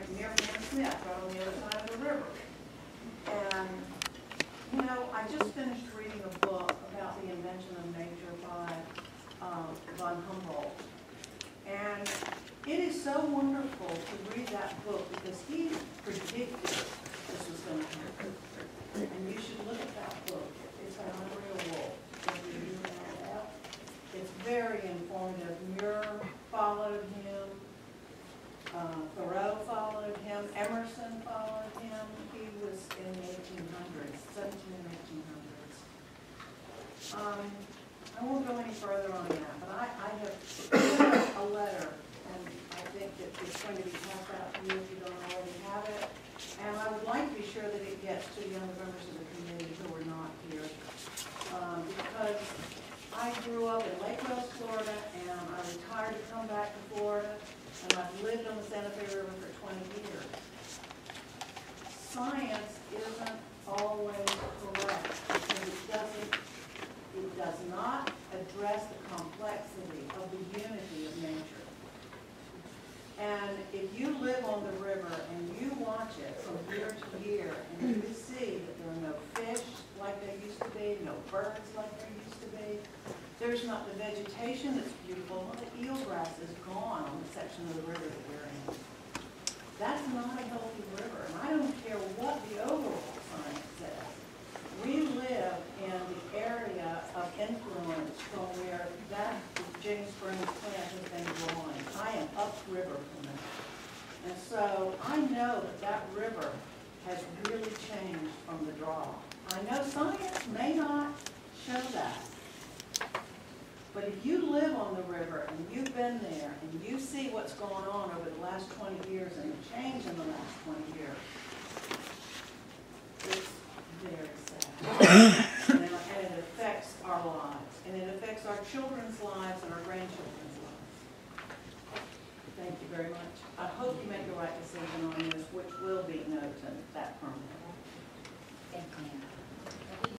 near Van Smith, right on the other side of the river. And, you know, I just finished reading a book about the invention of nature by von Humboldt. And it is so wonderful to read that book because he predicted this was going to happen. And you should look at that book. It's by Andrea Wulf. It's very informative. Muir followed him. Thoreau followed him. Emerson followed him. He was in the 1800s, 17 and 1800s. I won't go any further on that, but I have a letter, and I think that it's going to be passed out to you if you don't already have it. And I would like to be sure that it gets to the younger members of the committee who are not here, because I grew up in Lake Rose, Florida, and I retired to come back to Florida, and I've lived on the Santa Fe River for 20 years. Science isn't always correct because it does not address the complexity of the unity of nature. And if you live on the river and you watch it from year to year, and you see that there are no fish like there used to be, no birds like there used to be, there's not the vegetation that's beautiful. Well, the eelgrass is gone on the section of the river that we're in. That's not a healthy river, and I don't care what the overall science says. We live in the area of influence from where that James Springs plant has been growing. I am upriver from that. And so I know that that river has really changed from the draw. I know science may not show that. But if you live on the river and you've been there and you see what's going on over the last 20 years and the change in the last 20 years, it's very sad. And it affects our lives. And it affects our children's lives and our grandchildren's lives. Thank you very much. I hope you make the right decision on this, which will be no to that permanent. Thank you.